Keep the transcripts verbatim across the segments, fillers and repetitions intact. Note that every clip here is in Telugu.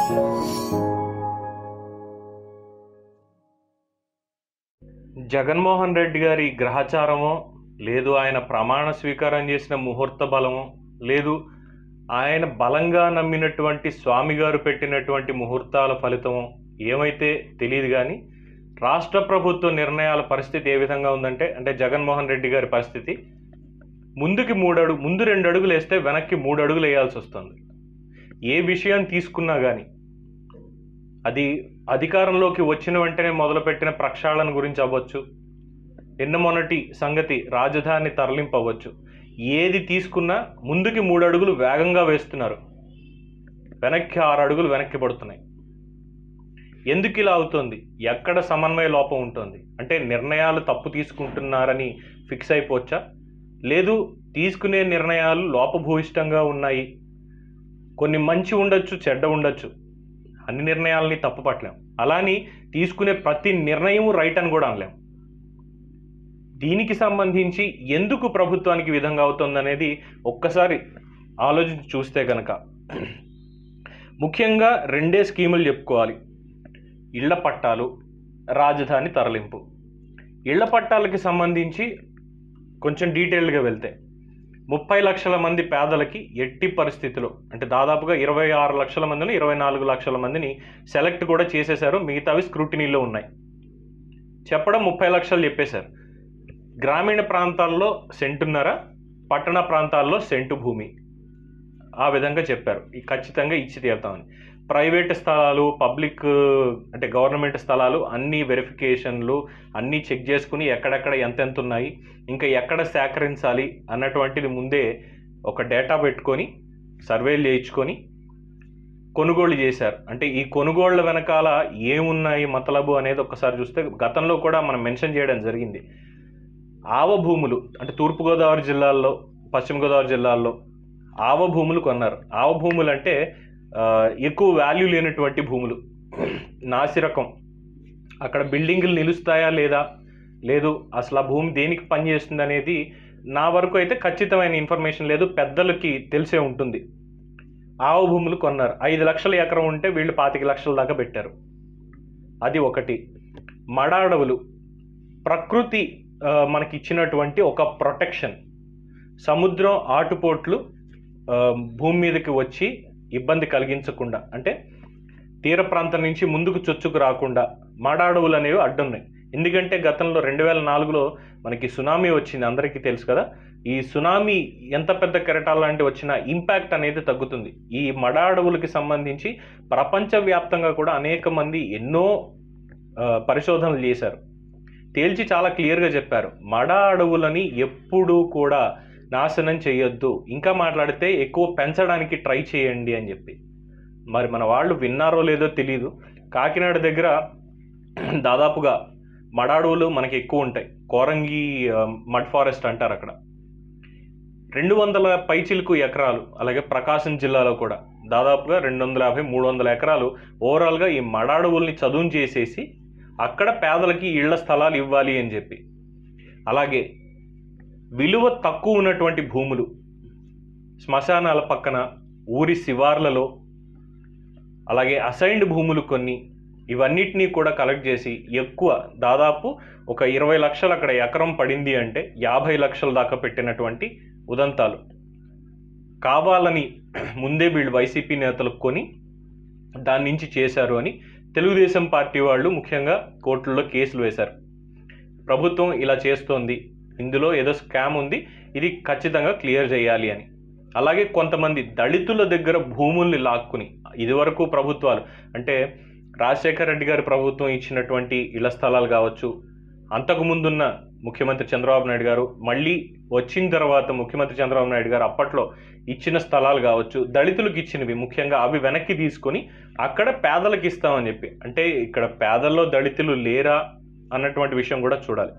జగన్మోహన్ రెడ్డి గారి గ్రహచారమో, లేదు ఆయన ప్రమాణ స్వీకారం చేసిన ముహూర్త బలమో, లేదు ఆయన బలంగా నమ్మినటువంటి స్వామి గారు పెట్టినటువంటి ముహూర్తాల ఫలితమో ఏమైతే తెలియదు. కానీ రాష్ట్ర ప్రభుత్వ నిర్ణయాల పరిస్థితి ఏ విధంగా ఉందంటే, అంటే జగన్మోహన్ రెడ్డి గారి పరిస్థితి ముందుకి మూడు అడుగు ముందు రెండు అడుగులు వేస్తే వెనక్కి మూడు అడుగులు వేయాల్సి వస్తుంది. ఏ విషయం తీసుకున్నా కానీ అది అధికారంలోకి వచ్చిన వెంటనే మొదలుపెట్టిన ప్రక్షాళన గురించి అవ్వచ్చు, నిన్న మొన్నటి సంగతి రాజధాని తరలింపు అవ్వచ్చు, ఏది తీసుకున్నా ముందుకి మూడు అడుగులు వేగంగా వేస్తున్నారు, వెనక్కి ఆరు అడుగులు వెనక్కి పడుతున్నాయి. ఎందుకు ఇలా అవుతుంది? ఎక్కడ సమన్వయ లోపం ఉంటుంది? అంటే నిర్ణయాలు తప్పు తీసుకుంటున్నారని ఫిక్స్ అయిపోవచ్చా? లేదు, తీసుకునే నిర్ణయాలు లోపభూయిష్టంగా ఉన్నాయి, కొన్ని మంచి ఉండొచ్చు, చెడ్డ ఉండొచ్చు, అన్ని నిర్ణయాలని తప్పు పట్టలేం, అలాని తీసుకునే ప్రతి నిర్ణయం రైట్ అని కూడా అనలేం. దీనికి సంబంధించి ఎందుకు ప్రభుత్వానికి విధంగా అవుతుందనేది ఒక్కసారి ఆలోచించి చూస్తే కనుక ముఖ్యంగా రెండే స్కీములు చెప్పుకోవాలి: ఇళ్ల పట్టాలు, రాజధాని తరలింపు. ఇళ్ల పట్టాలకి సంబంధించి కొంచెం డీటెయిల్డ్గా వెళ్తే ముప్పై లక్షల మంది పేదలకి ఎట్టి పరిస్థితిలో, అంటే దాదాపుగా ఇరవై ఆరు లక్షల మందిని ఇరవై నాలుగు లక్షల మందిని సెలెక్ట్ కూడా చేసేశారు, మిగతావి స్క్రూటినీలో ఉన్నాయి. చెప్పడం ముప్పై లక్షలు చెప్పేశారు. గ్రామీణ ప్రాంతాల్లో సెంటున్నర, పట్టణ ప్రాంతాల్లో సెంటు భూమి, ఆ విధంగా చెప్పారు. ఖచ్చితంగా ఇచ్చి తీరుతామని. ప్రైవేట్ స్థలాలు, పబ్లిక్ అంటే గవర్నమెంట్ స్థలాలు అన్ని వెరిఫికేషన్లు అన్నీ చెక్ చేసుకుని ఎక్కడెక్కడ ఎంతెంత ఉన్నాయి, ఇంకా ఎక్కడ సేకరించాలి అన్నటువంటిది ముందే ఒక డేటా పెట్టుకొని సర్వేలు చేయించుకొని కొనుగోలు చేశారు. అంటే ఈ కొనుగోళ్ల వెనకాల ఏమున్నాయి మతలబు అనేది ఒకసారి చూస్తే గతంలో కూడా మనం మెన్షన్ చేయడం జరిగింది. ఆవ భూములు, అంటే తూర్పుగోదావరి జిల్లాల్లో, పశ్చిమ గోదావరి జిల్లాల్లో ఆవ భూములు కొన్నారు. ఆవ భూములు అంటే ఎక్కువ వాల్యూ లేనటువంటి భూములు, నాసిరకం, అక్కడ బిల్డింగులు నిలుస్తాయా లేదా, లేదు అసలు ఆ భూమి దేనికి పనిచేస్తుంది అనేది నా వరకు అయితే ఖచ్చితమైన ఇన్ఫర్మేషన్ లేదు, పెద్దలకి తెలిసే ఉంటుంది. ఆవ భూములు కొన్నారు. ఐదు లక్షల ఎకరం ఉంటే వీళ్ళు పాతిక లక్షల దాకా పెట్టారు. అది ఒకటి. మడ అడవులు, ప్రకృతి మనకి ఇచ్చినటువంటి ఒక ప్రొటెక్షన్. సముద్రం ఆటుపోట్లు భూమి మీదకి వచ్చి ఇబ్బంది కలిగించకుండా, అంటే తీర ప్రాంతం నుంచి ముందుకు చొచ్చుకు రాకుండా మడ అడవులు అనేవి అడ్డున్నాయి. ఎందుకంటే గతంలో రెండు వేల నాలుగులో మనకి సునామీ వచ్చింది, అందరికీ తెలుసు కదా. ఈ సునామీ ఎంత పెద్ద కెరటాలు లాంటి వచ్చినా ఇంపాక్ట్ అనేది తగ్గుతుంది. ఈ మడ అడవులకి సంబంధించి ప్రపంచవ్యాప్తంగా కూడా అనేక మంది ఎన్నో పరిశోధనలు చేశారు, తేల్చి చాలా క్లియర్గా చెప్పారు, మడ అడవులని ఎప్పుడూ కూడా నాశనం చేయొద్దు, ఇంకా మాట్లాడితే ఎక్కువ పెంచడానికి ట్రై చేయండి అని చెప్పి. మరి మన వాళ్ళు విన్నారో లేదో తెలీదు. కాకినాడ దగ్గర దాదాపుగా మడ అడవులు మనకి ఎక్కువ ఉంటాయి, కోరంగి మడ్ ఫారెస్ట్ అంటారు. అక్కడ రెండు వందల పైచిలుకు ఎకరాలు, అలాగే ప్రకాశం జిల్లాలో కూడా దాదాపుగా రెండు వందల యాభై మూడు వందల ఎకరాలు ఓవరాల్గా ఈ మడ అడవుల్ని చదును చేసేసి అక్కడ పేదలకి ఇళ్ల స్థలాలు ఇవ్వాలి అని చెప్పి. అలాగే విలువ తక్కువ ఉన్నటువంటి భూములు శ్మశానాల పక్కన, ఊరి శివార్లలో, అలాగే అసైన్డ్ భూములు కొన్ని, ఇవన్నిటినీ కూడా కలెక్ట్ చేసి ఎక్కువ దాదాపు ఒక ఇరవై లక్షలు అక్కడ ఎకరం పడింది అంటే యాభై లక్షల దాకా పెట్టినటువంటి ఉదంతాలు. కావాలని ముందే వీళ్ళు వైసీపీ నేతలు కొని దాని నుంచి చేశారు అని తెలుగుదేశం పార్టీ వాళ్ళు ముఖ్యంగా కోర్టుల్లో కేసులు వేశారు. ప్రభుత్వం ఇలా చేస్తోంది, ఇందులో ఏదో స్కామ్ ఉంది, ఇది ఖచ్చితంగా క్లియర్ చేయాలి అని. అలాగే కొంతమంది దళితుల దగ్గర భూముల్ని లాక్కుని, ఇదివరకు ప్రభుత్వాలు అంటే రాజశేఖర రెడ్డి గారి ప్రభుత్వం ఇచ్చినటువంటి ఇళ్ల స్థలాలు కావచ్చు, అంతకుముందున్న ముఖ్యమంత్రి చంద్రబాబు నాయుడు గారు, మళ్ళీ వచ్చిన తర్వాత ముఖ్యమంత్రి చంద్రబాబు నాయుడు గారు అప్పట్లో ఇచ్చిన స్థలాలు కావచ్చు, దళితులకు ఇచ్చినవి ముఖ్యంగా, అవి వెనక్కి తీసుకొని అక్కడ పేదలకు ఇస్తామని చెప్పి. అంటే ఇక్కడ పేదల్లో దళితులు లేరా అన్నటువంటి విషయం కూడా చూడాలి.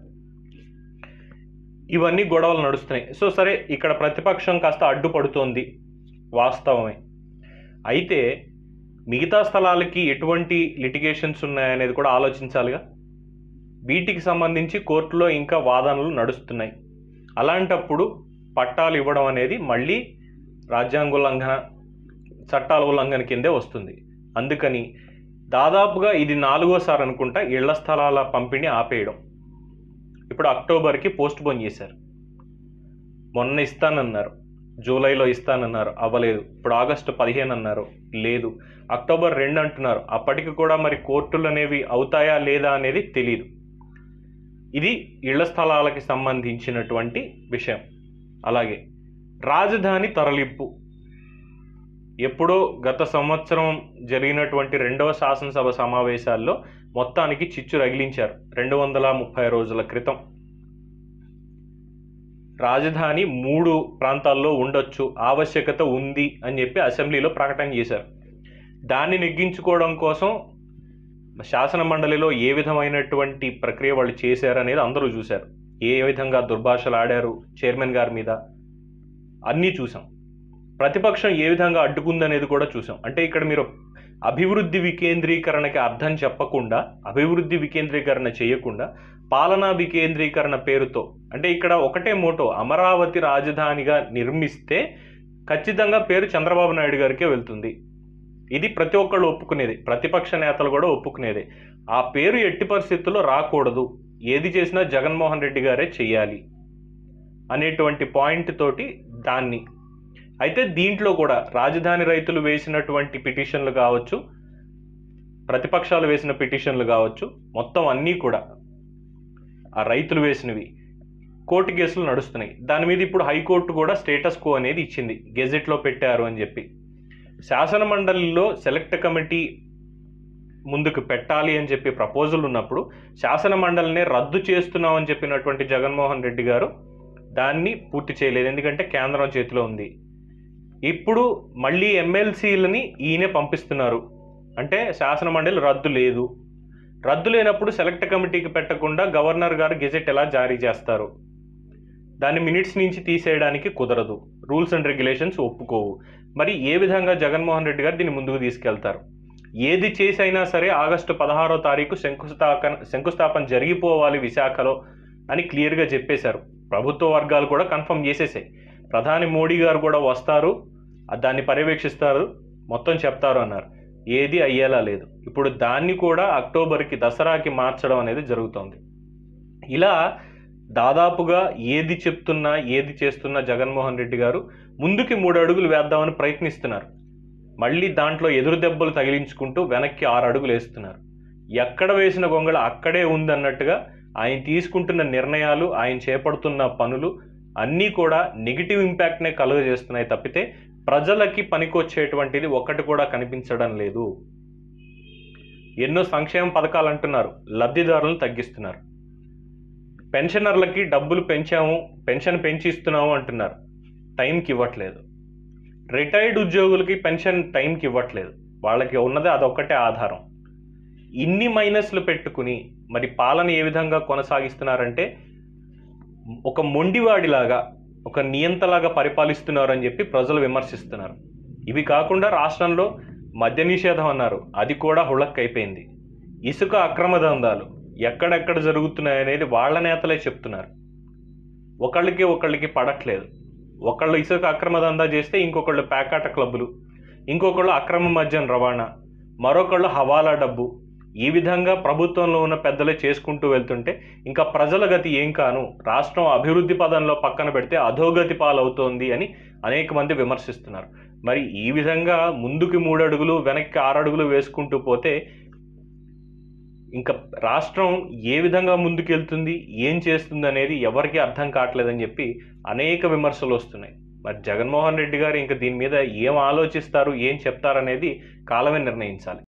ఇవన్నీ గొడవలు నడుస్తున్నాయి. సో సరే, ఇక్కడ ప్రతిపక్షం కాస్త అడ్డుపడుతోంది, వాస్తవమే. అయితే మిగతా స్థలాలకి ఎటువంటి లిటిగేషన్స్ ఉన్నాయనేది కూడా ఆలోచించాలిగా. వీటికి సంబంధించి కోర్టులో ఇంకా వాదనలు నడుస్తున్నాయి. అలాంటప్పుడు పట్టాలు ఇవ్వడం అనేది మళ్ళీ రాజ్యాంగ ఉల్లంఘన, చట్టాల ఉల్లంఘన కిందే వస్తుంది. అందుకని దాదాపుగా ఇది నాలుగోసారి అనుకుంటా ఇళ్ల స్థలాల పంపిణీ ఆపేయడం. ఇప్పుడు అక్టోబర్కి పోస్ట్ పోన్ చేశారు. మొన్న ఇస్తానన్నారు, జూలైలో ఇస్తానన్నారు, అవ్వలేదు. ఇప్పుడు ఆగస్టు పదిహేను అన్నారు, లేదు. అక్టోబర్ రెండు అంటున్నారు, అప్పటికి కూడా మరి కోర్టులు అనేవి అవుతాయా లేదా అనేది తెలియదు. ఇది ఇళ్ల స్థలాలకి సంబంధించినటువంటి విషయం. అలాగే రాజధాని తరలింపు, ఎప్పుడో గత సంవత్సరం జరిగినటువంటి రెండవ శాసనసభ సమావేశాల్లో మొత్తానికి చిచ్చు రగిలించారు. రెండు వందల ముప్పై రోజుల క్రితం రాజధాని మూడు ప్రాంతాల్లో ఉండొచ్చు, ఆవశ్యకత ఉంది అని చెప్పి అసెంబ్లీలో ప్రకటన చేశారు. దాన్ని నెగ్గించుకోవడం కోసం శాసన మండలిలో ఏ విధమైనటువంటి ప్రక్రియ వాళ్ళు చేశారనేది అందరూ చూశారు. ఏ విధంగా దుర్భాషలు ఆడారు చైర్మన్ గారి మీద అన్నీ చూసాం. ప్రతిపక్షం ఏ విధంగా అడ్డుకుందనేది కూడా చూసాం. అంటే ఇక్కడ మీరు అభివృద్ధి వికేంద్రీకరణకి అర్థం చెప్పకుండా, అభివృద్ధి వికేంద్రీకరణ చేయకుండా పాలనా వికేంద్రీకరణ పేరుతో, అంటే ఇక్కడ ఒకటే మోటో, అమరావతి రాజధానిగా నిర్మిస్తే ఖచ్చితంగా పేరు చంద్రబాబు నాయుడు గారికే వెళ్తుంది. ఇది ప్రతి ఒక్కళ్ళు ఒప్పుకునేది, ప్రతిపక్ష నేతలు కూడా ఒప్పుకునేది. ఆ పేరు ఎట్టి పరిస్థితుల్లో రాకూడదు, ఏది చేసినా జగన్మోహన్ రెడ్డి గారే చెయ్యాలి అనేటువంటి పాయింట్ తోటి దాన్ని. అయితే దీంట్లో కూడా రాజధాని రైతులు వేసినటువంటి పిటిషన్లు కావచ్చు, ప్రతిపక్షాలు వేసిన పిటిషన్లు కావచ్చు, మొత్తం అన్నీ కూడా ఆ రైతులు వేసినవి కోర్టు కేసులు నడుస్తున్నాయి. దాని మీద ఇప్పుడు హైకోర్టు కూడా స్టేటస్ కో అనేది ఇచ్చింది, గెజెట్లో పెట్టారు అని చెప్పి. శాసన మండలిలో సెలెక్ట్ కమిటీ ముందుకు పెట్టాలి అని చెప్పి ప్రపోజల్ ఉన్నప్పుడు శాసన మండలినే రద్దు చేస్తున్నామని చెప్పినటువంటి జగన్మోహన్ రెడ్డి గారు దాన్ని పూర్తి చేయలేదు, ఎందుకంటే కేంద్రం చేతిలో ఉంది. ఇప్పుడు మళ్ళీ ఎమ్మెల్సీలని ఈయనే పంపిస్తున్నారు, అంటే శాసన మండలి రద్దు లేదు. రద్దు లేనప్పుడు సెలెక్ట్ కమిటీకి పెట్టకుండా గవర్నర్ గారు గెజెట్ ఎలా జారీ చేస్తారు? దాన్ని మినిట్స్ నుంచి తీసేయడానికి కుదరదు, రూల్స్ అండ్ రెగ్యులేషన్స్ ఒప్పుకోవు. మరి ఏ విధంగా జగన్మోహన్ రెడ్డి గారు దీన్ని ముందుకు తీసుకెళ్తారు? ఏది చేసైనా సరే ఆగస్టు పదహారో తారీఖు శంకుస్థాపన శంకుస్థాపన జరిగిపోవాలి విశాఖలో అని క్లియర్గా చెప్పేశారు. ప్రభుత్వ వర్గాలు కూడా కన్ఫర్మ్ చేసేసాయి. ప్రధాని మోడీ గారు కూడా వస్తారు, దాన్ని పర్యవేక్షిస్తారు, మొత్తం చెప్తారు అన్నారు. ఏది అయ్యేలా లేదు. ఇప్పుడు దాన్ని కూడా అక్టోబర్కి, దసరాకి మార్చడం అనేది జరుగుతోంది. ఇలా దాదాపుగా ఏది చెప్తున్నా ఏది చేస్తున్నా జగన్మోహన్ రెడ్డి గారు ముందుకి మూడు అడుగులు వేద్దామని ప్రయత్నిస్తున్నారు. మళ్ళీ దాంట్లో ఎదురు దెబ్బలు తగిలించుకుంటూ వెనక్కి ఆరు అడుగులు వేస్తున్నారు. ఎక్కడ వేసిన గొంగళ అక్కడే ఉందన్నట్టుగా ఆయన తీసుకుంటున్న నిర్ణయాలు, ఆయన చేపడుతున్న పనులు అన్నీ కూడా నెగిటివ్ ఇంపాక్ట్నే కలుగజేస్తున్నాయి తప్పితే ప్రజలకి పనికొచ్చేటువంటిది ఒక్కటి కూడా కనిపించడం లేదు. ఎన్నో సంక్షేమ పథకాలు అంటున్నారు, లబ్ధిదారులను తగ్గిస్తున్నారు. పెన్షనర్లకి డబ్బులు పెంచాము, పెన్షన్ పెంచి ఇస్తున్నాము అంటున్నారు, టైంకి ఇవ్వట్లేదు. రిటైర్డ్ ఉద్యోగులకి పెన్షన్ టైంకి ఇవ్వట్లేదు, వాళ్ళకి ఉన్నదే అదొక్కటే ఆధారం. ఇన్ని మైనస్లు పెట్టుకుని మరి పాలన ఏ విధంగా కొనసాగిస్తున్నారంటే ఒక మొండివాడిలాగా, ఒక నియంతలాగా పరిపాలిస్తున్నారు అని చెప్పి ప్రజలు విమర్శిస్తున్నారు. ఇవి కాకుండా రాష్ట్రంలో మద్య నిషేధం అన్నారు, అది కూడా హుళక్కైపోయింది. ఇసుక అక్రమ దందాలు ఎక్కడెక్కడ జరుగుతున్నాయనేది వాళ్ళ నేతలే చెప్తున్నారు. ఒకళ్ళకి ఒకళ్ళకి పడట్లేదు. ఒకళ్ళు ఇసుక అక్రమ దందా చేస్తే ఇంకొకళ్ళు ప్యాకాట క్లబ్బులు, ఇంకొకళ్ళు అక్రమ మద్యం రవాణా, మరొకళ్ళు హవాలా డబ్బు. ఈ విధంగా ప్రభుత్వంలో ఉన్న పెద్దలే చేసుకుంటూ వెళ్తుంటే ఇంకా ప్రజల గతి ఏం కాను, రాష్ట్రం అభివృద్ధి పదంలో పక్కన పెడితే అధోగతి పాలవుతోంది అని అనేక మంది విమర్శిస్తున్నారు. మరి ఈ విధంగా ముందుకి మూడు అడుగులు వెనక్కి ఆరు అడుగులు వేసుకుంటూ పోతే ఇంకా రాష్ట్రం ఏ విధంగా ముందుకెళ్తుంది, ఏం చేస్తుంది అనేది ఎవరికీ అర్థం కావట్లేదని చెప్పి అనేక విమర్శలు వస్తున్నాయి. మరి జగన్మోహన్ రెడ్డి గారు ఇంకా దీని మీద ఏం ఆలోచిస్తారు, ఏం చెప్తారనేది కాలమే నిర్ణయించాలి.